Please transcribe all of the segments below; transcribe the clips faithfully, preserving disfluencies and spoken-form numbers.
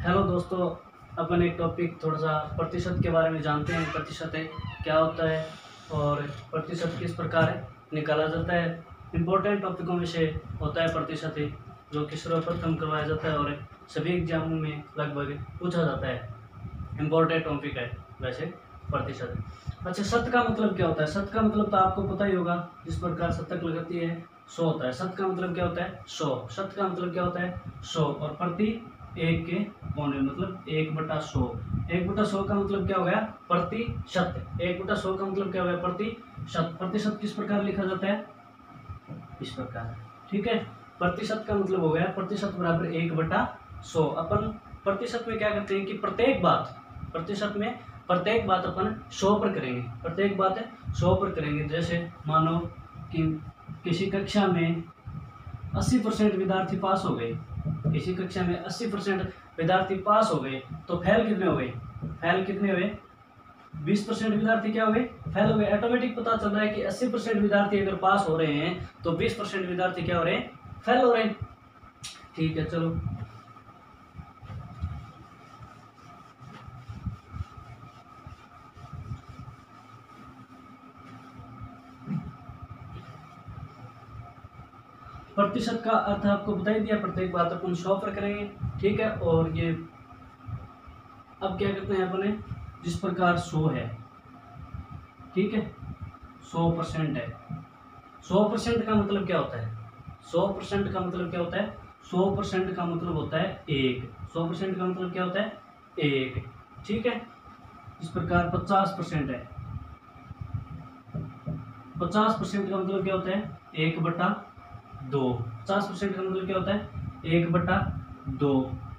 Hello दोस्तों, अपन एक topic थोड़ा सा प्रतिशत के बारे में जानते हैं। प्रतिशत है क्या होता है और प्रतिशत किस प्रकार निकाला जाता है। इम्पोर्टेंट टॉपिकों में से होता है प्रतिशत है, जो कि सर्वप्रथम करवाया जाता है और सभी एग्जामों में लगभग पूछा जाता है। इम्पोर्टेंट टॉपिक है वैसे प्रतिशत। अच्छा, शत का मतलब क्या होता है? शत का मतलब तो आपको पता ही होगा, जिस प्रकार शतक लगती है सौ होता है। शत का मतलब क्या होता है? सौ। शत का मतलब क्या होता है? सौ। और प्रति एक के पौने मतलब एक बटा सौ। एक बटा सौ का मतलब क्या हो गया? प्रतिशत। एक बटा सौ का मतलब क्या हो गया? प्रतिशत। प्रतिशत किस प्रकार लिखा जाता है? इस प्रकार। ठीक है, प्रतिशत का मतलब हो गया प्रतिशत बराबर एक बटा सौ। अपन प्रतिशत में क्या करते हैं कि प्रत्येक बात प्रतिशत में प्रत्येक बात अपन सौ पर करेंगे। प्रत्येक बात है सौ पर करेंगे। जैसे मानो कि किसी कक्षा में अस्सी परसेंट विद्यार्थी पास हो गए, किसी कक्षा में अस्सी परसेंट विद्यार्थी पास हो गए, तो फेल कितने हो गए? फेल कितने हुए? बीस परसेंट विद्यार्थी क्या हो गए? फेल हो गए। ऑटोमेटिक पता चल रहा है कि अस्सी परसेंट विद्यार्थी अगर पास हो रहे हैं तो बीस परसेंट विद्यार्थी क्या हो रहे हैं? फेल हो रहे हैं। ठीक है, चलो प्रतिशत का अर्थ आपको बता ही दिया। प्रत्येक बात अपन सौ पर करेंगे। ठीक है, और ये अब क्या करते हैं अपने, जिस प्रकार सौ है, ठीक है, सौ परसेंट है। सौ परसेंट का मतलब क्या होता है? सौ परसेंट का मतलब क्या होता है? सौ परसेंट का मतलब होता है एक। सौ परसेंट का मतलब क्या होता है? एक। ठीक है, इस प्रकार पचास परसेंट है। पचास परसेंट का मतलब क्या होता है? एक बटा दो। पचास परसेंट का मतलब क्या होता है? एक बटा दो।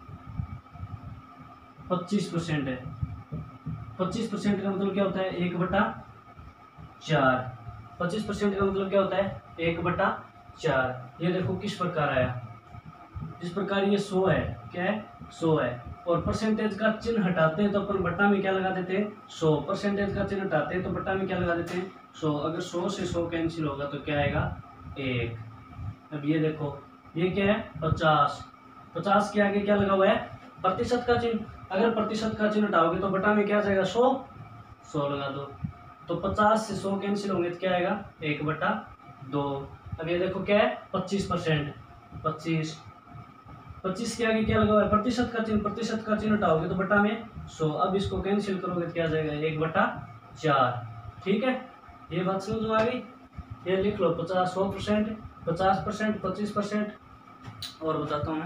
पच्चीस परसेंट है। पच्चीस परसेंट का मतलब क्या होता है? एक बटा चार। पच्चीस परसेंट का मतलब क्या होता है? एक बटा चार। ये देखो किस प्रकार आया। इस प्रकार ये सौ है। क्या है? सौ है। और परसेंटेज का चिन्ह हटाते हैं तो अपन बटा में क्या लगा देते हैं? सौ। परसेंटेज का चिन्ह हटाते हैं तो बटा में क्या लगा देते हैं? सौ। अगर सौ से सौ कैंसिल होगा तो क्या आएगा? एक। अब ये देखो, ये क्या है? पचास। पचास के आगे क्या लगा हुआ है? प्रतिशत का चिन्ह। अगर प्रतिशत का चिन्ह हटाओगे तो बटा में क्या आ जाएगा? सौ। सौ लगा दो। तो पचास से सौ कैंसिल होंगे तो क्या आएगा? एक बटा दो। अब ये देखो क्या है? पच्चीस परसेंट। पच्चीस। पच्चीस के आगे क्या लगा हुआ है? प्रतिशत का चिन्ह। प्रतिशत का चिन्ह हटाओगे तो बटा में सौ। अब इसको कैंसिल करोगे तो क्या आ जाएगा? एक बटा चार। ठीक है, ये बात समझ में आ गई? ये लिख लो, पचास सौ परसेंट, पचास परसेंट, पच्चीस परसेंट। और बताता हूँ मैं,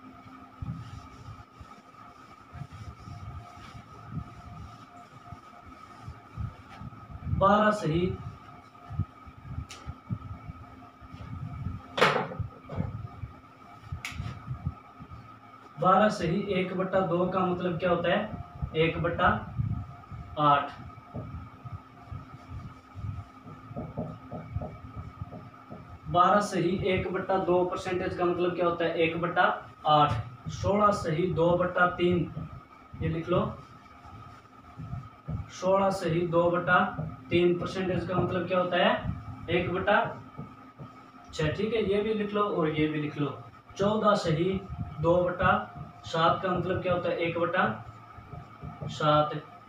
बारह सही बारह सही एक बट्टा दो का मतलब क्या होता है? एक बट्टा आठ। बारह सही एक बट्टा दो परसेंटेज का मतलब क्या होता है? एक बट्टा आठ। सोलह सही दो बट्टा तीन, ये लिख लो, सोलह सही दो बट्टा तीन परसेंटेज का मतलब क्या होता है? एक बट्टा छह। ठीक है, ये भी लिख लो और ये भी लिख लो। चौदह सही दो बटा सात का मतलब क्या होता है? एक बटा सात।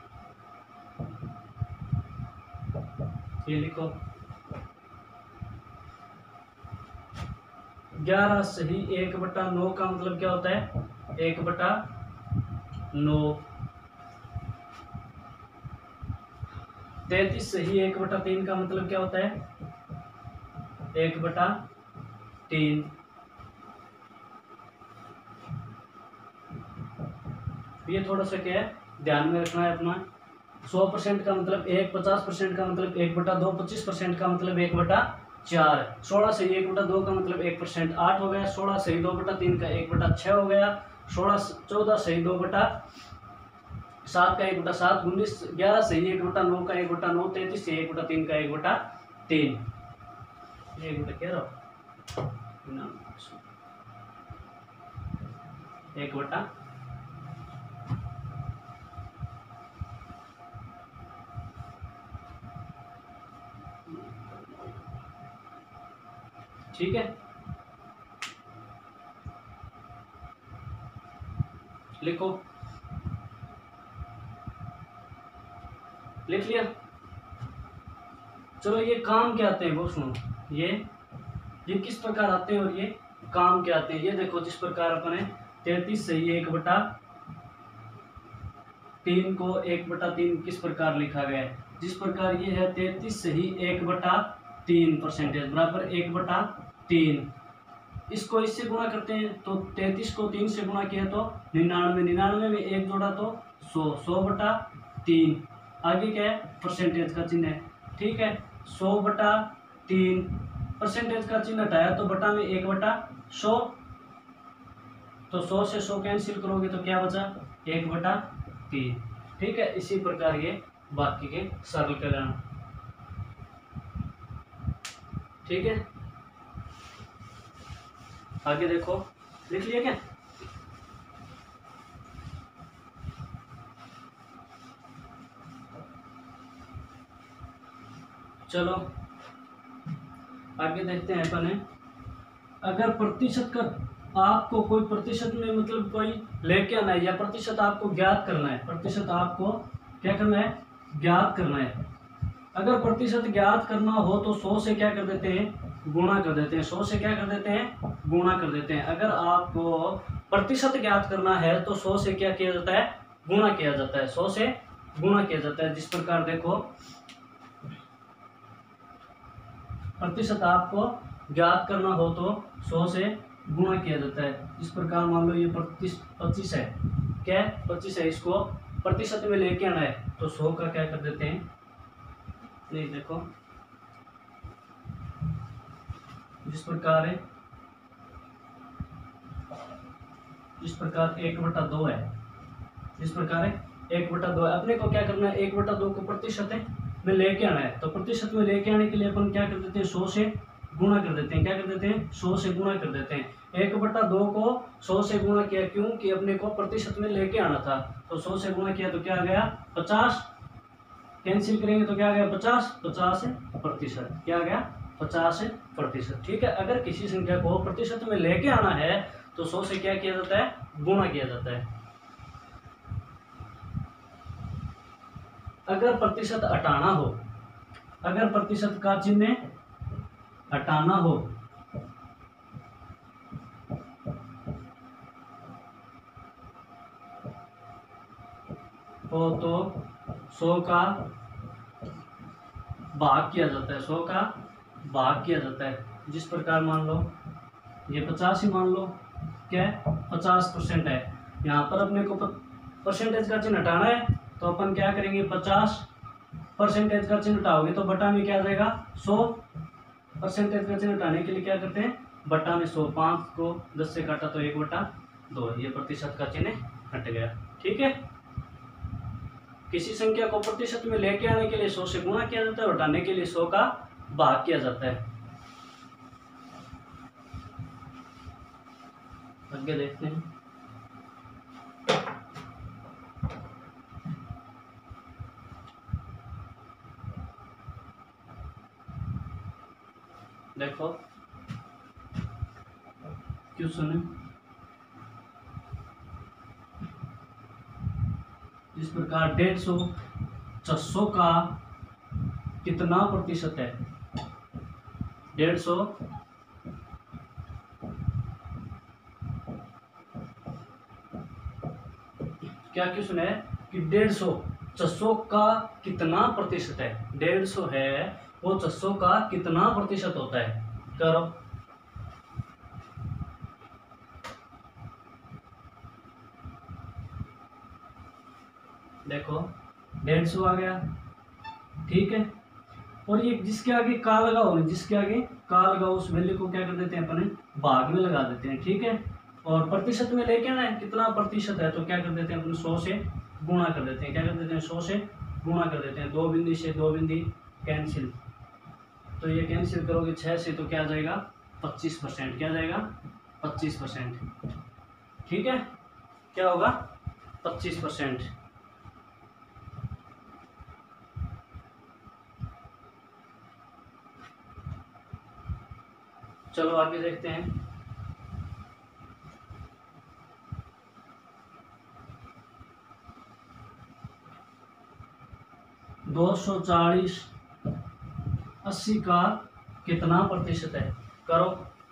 ये लिखो। ग्यारह सही एक बटा नौ का मतलब क्या होता है? एक बटा नौ। तैतीस सही एक बटा तीन का मतलब क्या होता है? एक बटा तीन। ये थोड़ा सा क्या है, ध्यान में रखना है अपना। सौ परसेंट का मतलब एक, पचास परसेंट का मतलब एक बटा दो, पच्चीस परसेंट का मतलब एक बटा चार। सोलह सही एक बटा दो का मतलब एक परसेंट आठ हो गया। सोलह सही दो बटा तीन का एक बटा छह हो गया। सोलह चौदह सही दो बटा सात का एक बटा सात। उन्नीस ग्यारह सही एक बटा नौ का एक बटा नौ। तैतीस सही एक बटा तीन का एक बटा तीन। एक बटा कह रहा हूँ, एक बटा ठीक है। लिखो, लिख लिया। चलो ये काम क्या आते हैं वो सुनो, ये ये किस प्रकार आते हैं और ये काम क्या आते हैं। ये देखो जिस प्रकार अपन तैतीस से ये एक बटा तीन को एक बटा तीन किस प्रकार लिखा गया है, जिस प्रकार ये है तैतीस से ही एक बटा तीन परसेंटेज बराबर एक बटा तीन। इसको इससे गुणा करते हैं तो तैतीस को तीन से गुणा किया तो निन्यानवे, निन्यानवे में एक जोड़ा तो सौ, सौ बटा तीन। आगे क्या है, परसेंटेज का चिन्ह है, ठीक है। सौ बटा तीन, परसेंटेज का चिन्ह हटाया तो बटा में एक बटा सौ, तो सौ से सौ कैंसिल करोगे तो क्या बचा, एक बटा तीन, ठीक है। इसी प्रकार ये बाकी के सरल करण, ठीक है। आगे देखो, लिख लिया क्या, चलो आगे देखते हैं अपन। अगर प्रतिशत का आपको कोई प्रतिशत में मतलब कोई लेके आना है या प्रतिशत आपको ज्ञात करना है, प्रतिशत आपको क्या करना है, ज्ञात करना है। अगर प्रतिशत ज्ञात करना हो तो सौ से क्या कर देते हैं, गुणा कर देते हैं, सौ से क्या कर देते हैं, गुणा कर देते हैं। अगर आपको प्रतिशत ज्ञात करना है तो सौ से क्या किया जाता है, गुणा किया जाता है, सौ से गुणा किया जाता है। जिस प्रकार देखो प्रतिशत आपको ज्ञात करना हो तो सौ से गुणा किया जाता है। इस प्रकार मान लो ये पच्चीस पच्चीस है, क्या है, पच्चीस है, इसको प्रतिशत में लेके आना है तो सौ का क्या कर देते हैं, नहीं देखो जिस प्रकार है, जिस प्रकार एक बटा दो है, जिस प्रकार है एक बटा दो है, अपने को क्या करना है, एक बटा दो को प्रतिशत में लेके आना है। तो प्रतिशत में लेके आने के लिए अपन क्या कर देते हैं, सौ से गुणा कर देते हैं, क्या कर देते हैं, सौ से गुणा कर देते हैं। एक बटा दो को सौ से गुणा किया, क्यों कि अपने को प्रतिशत में लेके आना था, तो सौ से गुणा किया तो क्या आ गया, पचास, कैंसिल करेंगे तो क्या आ गया, पचास, पचास प्रतिशत, क्या आ गया, पचास प्रतिशत, ठीक है। अगर किसी संख्या को प्रतिशत में लेके आना है तो सौ से क्या किया जाता है, गुणा किया जाता है। अगर प्रतिशत हटाना हो, अगर प्रतिशत का चिन्ह हटाना हो हो तो सौ का भाग किया जाता है, सौ का भाग किया जाता है। जिस प्रकार मान लो ये पचास ही मान लो, क्या है, पचास परसेंट है, यहाँ पर अपने को परसेंटेज का चिन्ह हटाना है तो अपन क्या करेंगे, पचास परसेंटेज का चिन्ह हटाओगे तो बटा में क्या आ जाएगा, सौ, परसेंटेज का चिन्ह हटाने के लिए क्या करते हैं, बटा में सौ, पाँच को दस से काटा तो एक बटा दो, ये प्रतिशत का चिन्ह हट गया, ठीक है। किसी संख्या को प्रतिशत में लेके आने के लिए सौ से गुणा किया जाता है, हटाने के लिए सौ का भाग किया जाता है। आगे देखते हैं, देखो क्यों सुने, इस प्रकार डेढ़ सौ छह सौ का कितना प्रतिशत है, डेढ़ सौ क्या क्वेश्चन है कि डेढ़ सौ छह सौ का कितना प्रतिशत है, डेढ़ सौ है वो छह सौ का कितना प्रतिशत होता है, करो। देखो डेढ़ सौ आ गया, ठीक है। और ये जिसके आगे का लगाओ, जिसके आगे का लगाओ उस वैल्यू को क्या कर देते हैं अपने भाग में लगा देते हैं, ठीक है। और प्रतिशत में लेके आना है, कितना प्रतिशत है तो क्या कर देते हैं अपने सौ से गुणा कर देते हैं, क्या कर देते हैं, सौ से गुणा कर देते हैं। दो बिंदी से दो बिंदी कैंसिल, तो ये कैंसिल करोगे छः से तो क्या आ जाएगा, पच्चीस परसेंट, क्या जाएगा, पच्चीस परसेंट, ठीक है। क्या होगा, पच्चीस परसेंट। चलो आगे देखते हैं। दो सौ चालीस अस्सी का कितना प्रतिशत है? करो।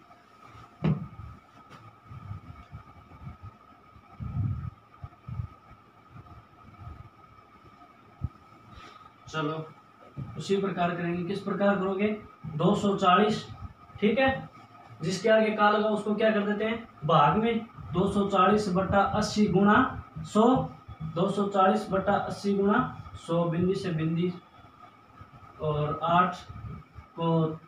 चलो उसी प्रकार करेंगे। किस प्रकार करोगे? दो सौ चालीस, ठीक है, जिसके आगे का लगा उसको क्या कर देते हैं? भाग में। दो सौ चालीस बटा अस्सी गुणा सौ, दो सौ चालीस बटा अस्सी गुणा सौ, बिंदी से बिंदी, और आठ को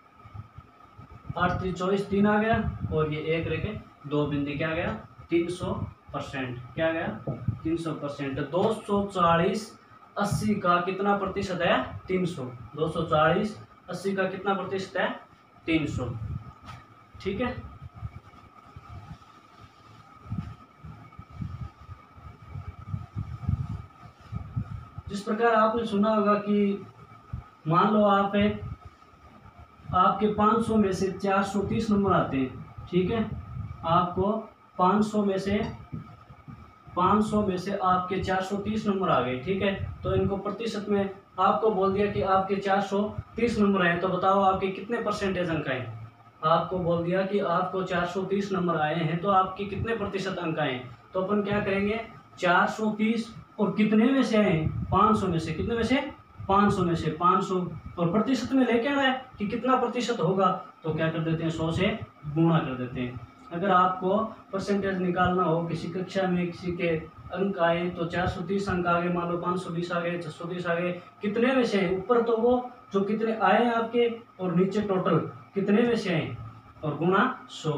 आठ तीन चौबीस, तीन आ गया, और ये एक रह के दो बिंदी क्या गया? तीन सौ परसेंट। क्या गया? तीन सौ परसेंट। दो सौ चालीस अस्सी का कितना प्रतिशत है? तीन सौ। दो सौ चालीस अस्सी का कितना प्रतिशत है? तीन सौ। ठीक है। जिस प्रकार आपने सुना होगा कि मान लो आप है, आपके पाँच सौ में से चार सौ तीस नंबर आते हैं, ठीक है, आपको पाँच सौ में से पाँच सौ में से आपके चार सौ तीस नंबर आ गए, ठीक है, तो इनको प्रतिशत में आपको बोल दिया कि आपके चार सौ तीस नंबर हैं, तो बताओ आपके कितने परसेंटेज अंक आए? आपको बोल दिया कि आपको चार सौ तीस नंबर आए हैं, तो आपके कितने प्रतिशत अंक आए? तो अपन क्या करेंगे? चार सौ तीस और कितने में से आए? पाँच सौ में से। कितने में से? पाँच सौ में से। पाँच सौ और प्रतिशत में लेके आना है कि कितना प्रतिशत होगा, तो क्या कर देते हैं? सौ से गुणा कर देते हैं। अगर आपको परसेंटेज निकालना हो, किसी कक्षा में किसी के अंक आए तो चार सौ तीस अंक आ गए, मान लो पाँच सौ बीस आ गए, छह सौ बीस आ गए, कितने में से आए? ऊपर तो वो जो कितने आए हैं आपके, और नीचे टोटल कितने में से आए, और गुणा सौ।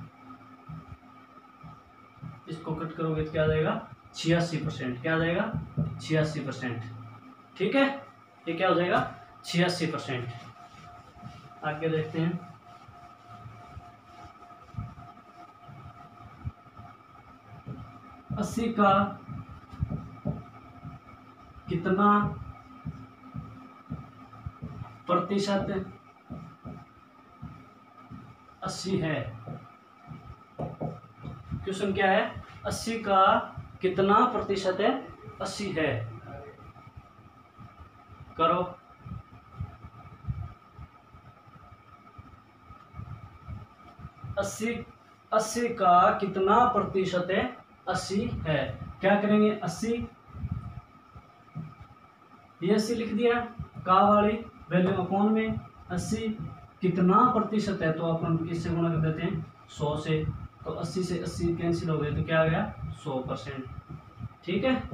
इसको कट करोगे तो क्या आ जाएगा? छियासी परसेंट। क्या आ जाएगा? छियासी परसेंट। ठीक है, ये क्या हो जाएगा? छियासी परसेंट। आगे देखते हैं। अस्सी का कितना प्रतिशत अस्सी है? क्वेश्चन क्या है? अस्सी का कितना प्रतिशत है अस्सी है? करो। अस्सी अस्सी का कितना प्रतिशत है अस्सी है? क्या करेंगे? अस्सी, ये अस्सी लिख दिया, का वाली वैल्यू अपॉन में अस्सी कितना प्रतिशत है, तो अपन किससे गुणा कर देते हैं? सौ से। तो अस्सी से अस्सी कैंसिल हो गए, तो क्या आ गया? सौ परसेंट। ठीक है।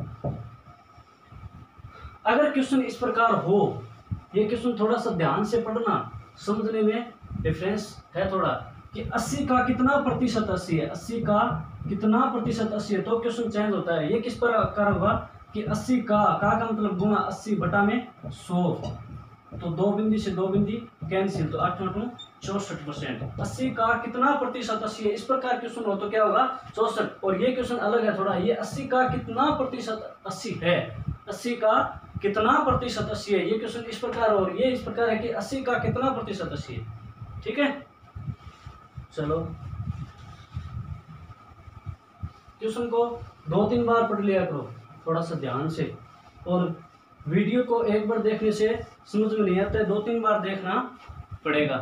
अगर क्वेश्चन इस प्रकार हो, ये क्वेश्चन थोड़ा सा ध्यान से पढ़ना, समझने में डिफरेंस है थोड़ा, कि अस्सी का कितना प्रतिशत अस्सी है, अस्सी का कितना प्रतिशत अस्सी है, तो क्वेश्चन चेंज होता है। ये किस प्रकार होगा कि अस्सी का का का मतलब गुणा अस्सी बटा में सौ, तो दो बिंदी से दो बिंदी कैंसिल, तो आठ आठ चौसठ परसेंट। अस्सी का कितना प्रतिशत अस्सी है, इस प्रकार क्वेश्चन हो तो क्या होगा? चौसठ। और ये क्वेश्चन अलग है थोड़ा, ये अस्सी का कितना प्रतिशत अस्सी है, अस्सी का कितना प्रतिशत अस्सी है, ये क्वेश्चन इस प्रकार, और ये इस प्रकार है कि अस्सी का कितना प्रतिशत अस्सी है। ठीक है। चलो क्वेश्चन को दो तीन बार पढ़ लिया करो थोड़ा सा ध्यान से, और वीडियो को एक बार देखने से समझ में नहीं आता है, दो तीन बार देखना पड़ेगा।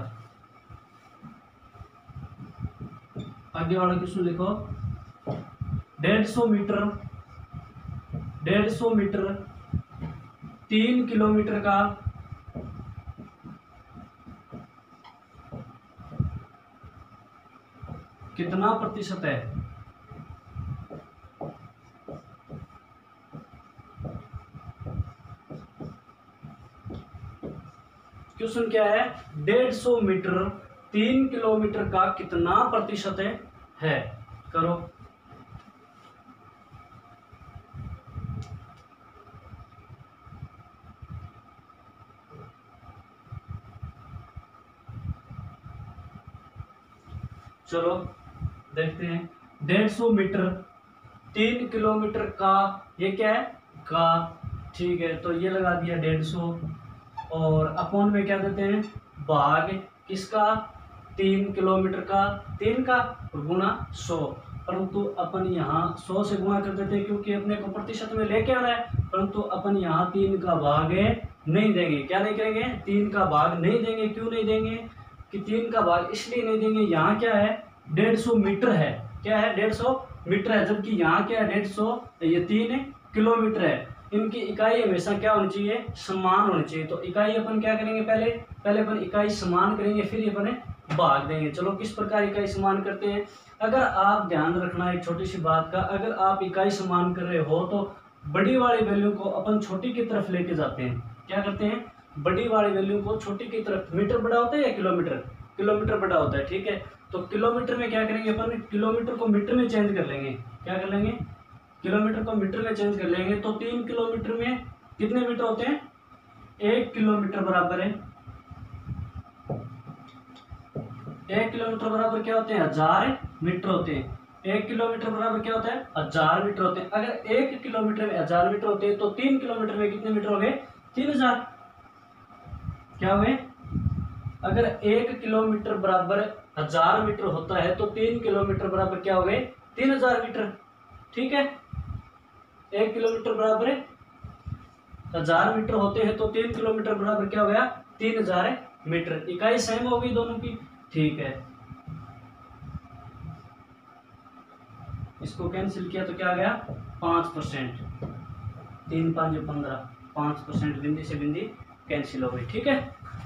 आगे वाला क्वेश्चन लिखो। डेढ़ सौ मीटर डेढ़ सौ मीटर तीन किलोमीटर का कितना प्रतिशत है? क्वेश्चन क्या है? डेढ़ सौ मीटर तीन किलोमीटर का कितना प्रतिशत है, है? करो। चलो देखते हैं। डेढ़ सौ मीटर तीन किलोमीटर का, ये क्या है? का। ठीक है, तो ये लगा दिया डेढ़ सौ, और अपॉन में क्या देते हैं? भाग किसका? तीन किलोमीटर का, तीन का, गुणा सौ। परंतु अपन यहाँ सौ से गुणा कर देते हैं क्योंकि अपने को प्रतिशत में लेके आना है, परंतु अपन यहाँ तीन का भाग नहीं देंगे। क्या नहीं करेंगे? तीन का भाग नहीं देंगे। क्यों नहीं देंगे? कि तीन का भाग इसलिए नहीं देंगे, यहाँ क्या है, डेढ़ सौ मीटर है। क्या है? डेढ़ सौ मीटर है, जबकि यहाँ क्या है, डेढ़ सौ, ये तीन किलोमीटर है। इनकी इकाई हमेशा क्या होनी चाहिए? समान होनी चाहिए। तो इकाई अपन क्या करेंगे? पहले पहले अपन इकाई समान करेंगे, फिर अपन भाग देंगे। चलो किस प्रकार इकाई समान करते हैं? अगर आप ध्यान रखना एक छोटी सी बात का, अगर आप इकाई समान कर रहे हो तो बड़ी वाली वैल्यू को अपन छोटी की तरफ लेके जाते हैं। क्या करते हैं? बड़ी वाली वैल्यू को छोटी की तरफ। मीटर बड़ा होता है या किलोमीटर? किलोमीटर बड़ा होता है, ठीक है। तो किलोमीटर में क्या करेंगे अपन? किलोमीटर को मीटर में चेंज कर लेंगे। क्या कर लेंगे? किलोमीटर को मीटर में चेंज कर लेंगे। तो तीन किलोमीटर में कितने मीटर होते हैं? एक किलोमीटर बराबर है, एक किलोमीटर बराबर क्या होते हैं? हजार मीटर होते हैं। एक किलोमीटर बराबर क्या होता है? हजार मीटर होते हैं। अगर एक किलोमीटर में हजार मीटर होते हैं तो तीन किलोमीटर में कितने मीटर हो गए? तीन हजार। क्या हुए? अगर एक किलोमीटर बराबर हजार मीटर होता है तो तीन किलोमीटर बराबर क्या हो गए? तीन हजार मीटर, ठीक है। एक किलोमीटर बराबर हजार मीटर होते हैं तो तीन किलोमीटर बराबर क्या हो गया? तीन हजार मीटर। इकाई सेम हो गई दोनों की, ठीक है। इसको कैंसिल किया तो क्या आ गया? पांच परसेंट। तीन पांच पंद्रह, पांच परसेंट बिंदी से बिंदी कैंसिल हो गई, ठीक है।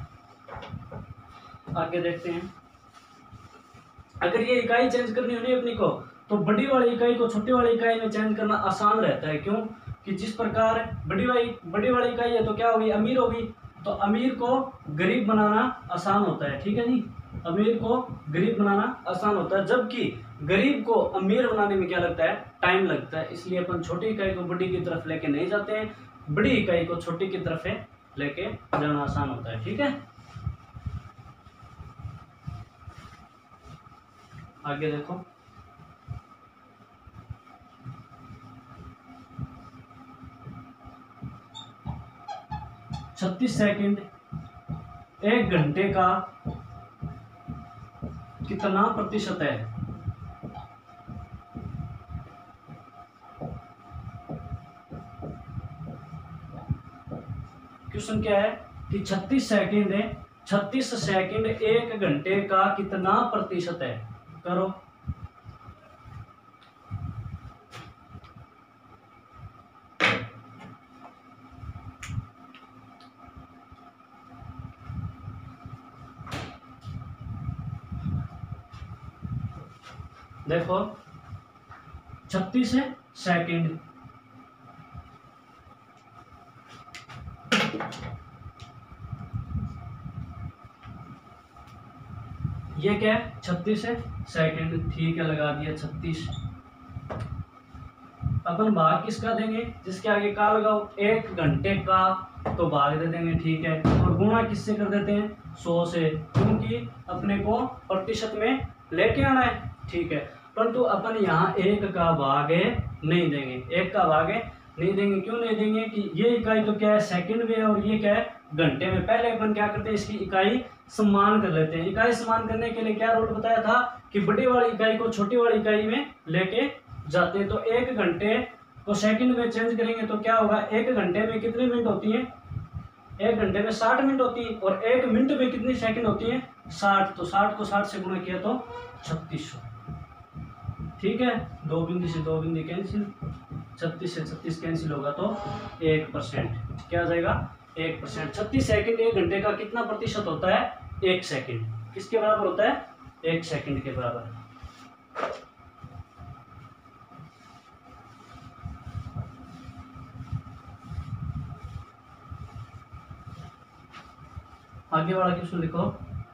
आगे देखते हैं। अगर ये इकाई चेंज करनी होनी अपनी को तो बड़ी वाली इकाई को छोटी वाली इकाई में चेंज करना आसान रहता है। क्यों? कि जिस प्रकार बड़ी वाली बड़ी वाली इकाई है तो क्या होगी? अमीर होगी। तो अमीर को गरीब बनाना आसान होता है, ठीक है जी। अमीर को गरीब बनाना आसान होता है, जबकि गरीब को अमीर बनाने में क्या लगता है? टाइम लगता है। इसलिए अपन छोटी इकाई को बड़ी की तरफ लेके नहीं जाते हैं, बड़ी इकाई को छोटी की तरफ लेके जाना आसान होता है, ठीक है। आगे देखो। छत्तीस सेकंड एक घंटे का कितना प्रतिशत है? क्वेश्चन क्या है कि छत्तीस सेकंड है, छत्तीस सेकंड एक घंटे का कितना प्रतिशत है? करो। देखो छत्तीस है सेकंड, ये क्या है? छत्तीस है सेकंड, ठीक है, लगा दिया छत्तीस। अपन भाग किसका देंगे? जिसके आगे का लगाओ, एक घंटे का तो भाग दे देंगे, ठीक है। और गुणा किससे कर देते हैं? सौ से, क्योंकि अपने को प्रतिशत में लेके आना है, ठीक है। परंतु अपन यहाँ एक का भाग नहीं देंगे, एक का भाग नहीं देंगे। क्यों नहीं देंगे? कि ये इकाई तो क्या है? सेकंड में है, और ये क्या है? घंटे में। पहले अपन क्या करते हैं? इसकी इकाई समान कर लेते हैं। इकाई समान करने के लिए क्या रूल बताया था? कि बड़ी वाली इकाई को छोटी वाली इकाई में लेके जाते हैं। तो एक घंटे को सेकंड में चेंज करेंगे तो क्या होगा? एक घंटे में कितनी मिनट होती है? एक घंटे में साठ मिनट होती है। और एक मिनट में कितनी सेकंड होती है? साठ। तो साठ को साठ से गुणा किया तो छत्तीस सौ, ठीक है। दो बिंदु से दो बिंदु कैंसिल, छत्तीस से छत्तीस कैंसिल होगा तो एक परसेंट। क्या आ जाएगा? एक परसेंट। छत्तीस सेकंड एक घंटे का कितना प्रतिशत होता है? एक सेकंड। किसके बराबर होता है? एक सेकंड के बराबर। आगे वाला क्वेश्चन लिखो।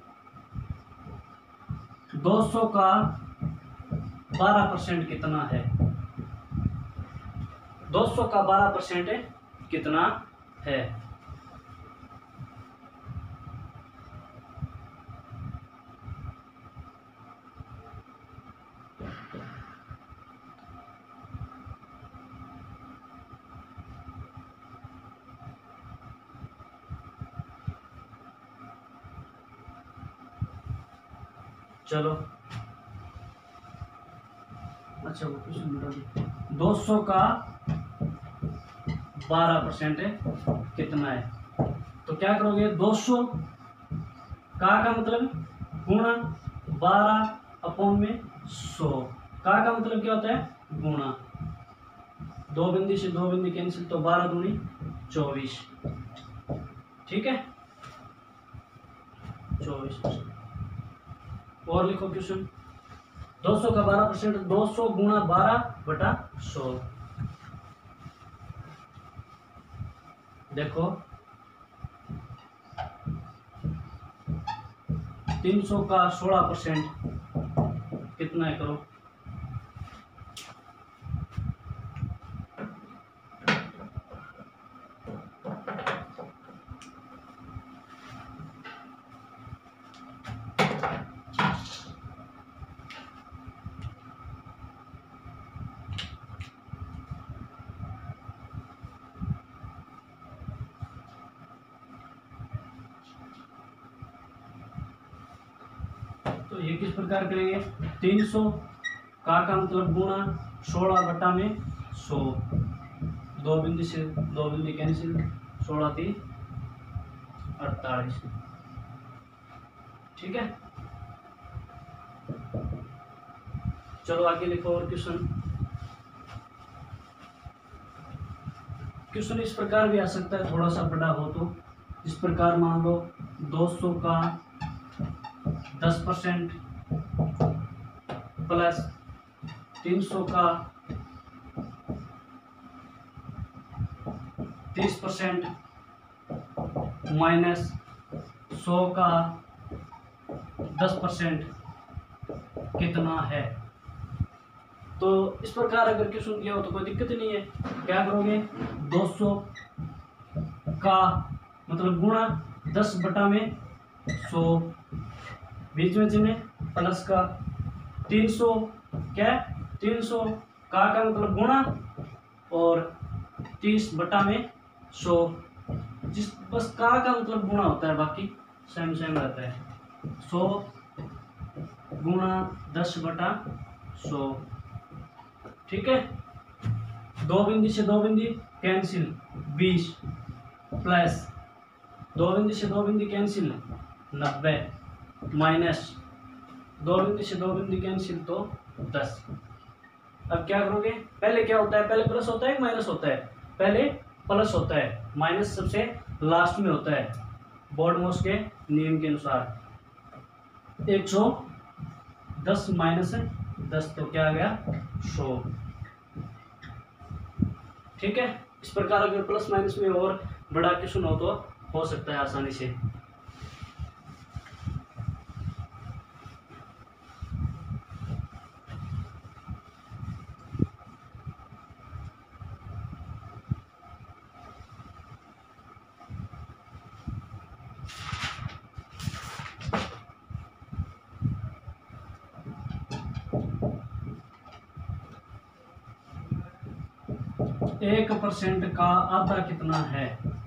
दो सौ का बारह परसेंट कितना है? दो सौ का बारह परसेंट कितना है? चलो अच्छा वो क्वेश्चन बता दी। दो सौ का बारह परसेंट कितना है? तो क्या करोगे, दो सौ का का मतलब गुणा बारह अपॉन में सौ, का का मतलब क्या होता है गुणा, दो बिंदी से दो बिंदी कैंसिल, तो बारह दूनी चौबीस, ठीक है चौबीस। और लिखो क्वेश्चन, दो सौ का बारह परसेंट, दो सौ गुणा बारह बटा सौ। देखो तीन सौ का सोलह परसेंट कितना है, करो तो ये किस प्रकार करेंगे, तीन सौ का का मतलब गुणा सोलह बटा में सौ, दो बिंदी से दो बिंदी कैंसिल, सोलह थी अड़तालीस, ठीक है। चलो आगे लिखो और क्वेश्चन। क्वेश्चन इस प्रकार भी आ सकता है, थोड़ा सा बड़ा हो तो इस प्रकार मान लो दो सौ का दस परसेंट प्लस तीन सौ का तीस परसेंट माइनस सौ का दस परसेंट कितना है। तो इस प्रकार अगर क्वेश्चन किया हो तो कोई दिक्कत नहीं है। क्या करोगे, दो सौ का मतलब गुणा दस बटा में सौ, बीच में चिन्ह प्लस का, तीन सौ क्या तीन सौ का का मतलब गुणा और तीस बटा में सौ, जिस बस का का मतलब गुणा होता है, बाकी सेम सेम रहता है। सौ गुणा दस बटा सौ, ठीक है। दो बिंदी से दो बिंदी कैंसिल, बीस प्लस दो बिंदी से दो बिंदी कैंसिल, नब्बे माइनस दो बिंदी से दो बिंदी कैंसिल, तो दस। अब क्या करोगे, पहले क्या होता है, पहले प्लस होता है माइनस होता है, पहले प्लस होता है, माइनस सबसे लास्ट में होता है बोर्डमोस के नियम के अनुसार। एक सौ दस माइनस दस, तो क्या आ गया सौ, ठीक है। इस प्रकार अगर प्लस माइनस में और बड़ा क्वेश्चन हो तो हो सकता है आसानी से। एक परसेंट का आधा कितना है,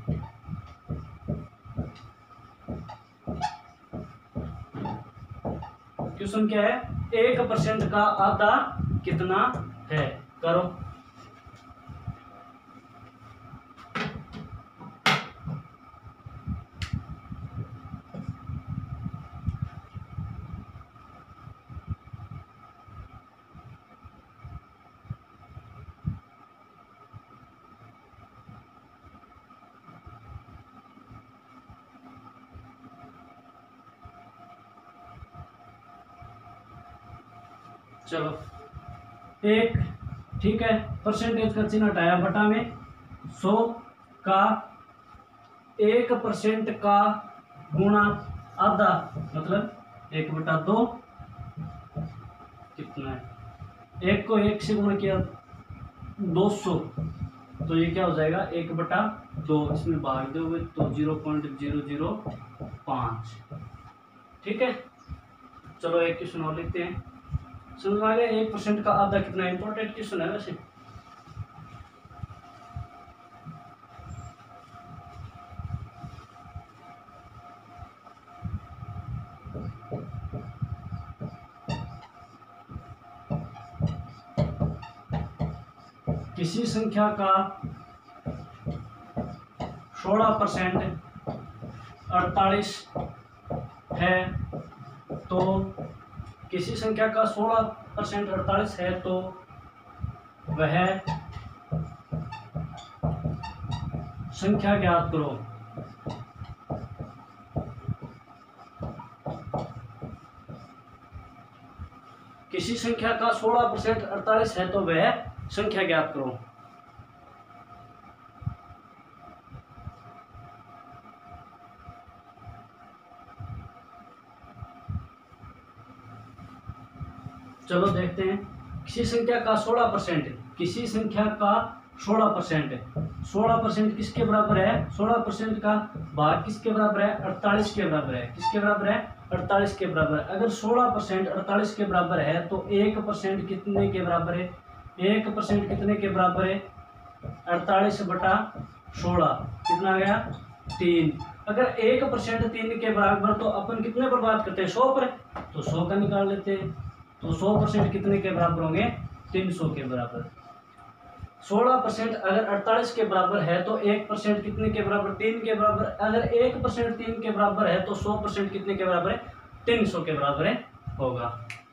क्वेश्चन क्या है, एक परसेंट का आधा कितना है, करो। चलो एक, ठीक है, परसेंटेज का चिन्ह हटाया, बटा में सौ का एक परसेंट का गुणा आधा मतलब एक बटा दो, कितना है, एक को एक से गुणा किया दो सौ, तो ये क्या हो जाएगा एक बटा दो, इसमें भाग दोगे तो जीरो पॉइंट जीरो जीरो पाँच, ठीक है। चलो एक क्वेश्चन और लिखते हैं, समझ आ गया। एक परसेंट का आधा कितना, इंपॉर्टेंट क्वेश्चन है वैसे। किसी संख्या का सोलह परसेंट अड़तालीस है तो किसी संख्या का सोलह परसेंट अड़तालीस है तो वह संख्या ज्ञात करो। किसी संख्या का सोलह परसेंट अड़तालीस है तो वह संख्या ज्ञात करो। चलो देखते हैं। किसी संख्या का सोलह परसेंट किसी संख्या का सोलह परसेंट सोलह परसेंट किसके बराबर है? सोलह परसेंट का भाग किसके बराबर है? अड़तालीस के बराबर है। किसके बराबर है? अड़तालीस के बराबर। अगर सोलह परसेंट अड़तालीस के बराबर है तो एक परसेंट कितने के बराबर है? एक परसेंट कितने के बराबर है? अड़तालीस बटा सोलह कितना आ गया? तीन। अगर एक परसेंट तीन के बराबर तो अपन कितने पर बात करते हैं? सौ पर। तो सौ का निकाल लेते हैं। तो सौ परसेंट कितने के बराबर होंगे? तीन सौ के बराबर। सोलह परसेंट अगर अड़तालीस के बराबर है तो एक परसेंट कितने के बराबर? तीन के बराबर। अगर एक परसेंट तीन के बराबर है तो सौ परसेंट कितने के बराबर है? तीन सौ के बराबर है होगा।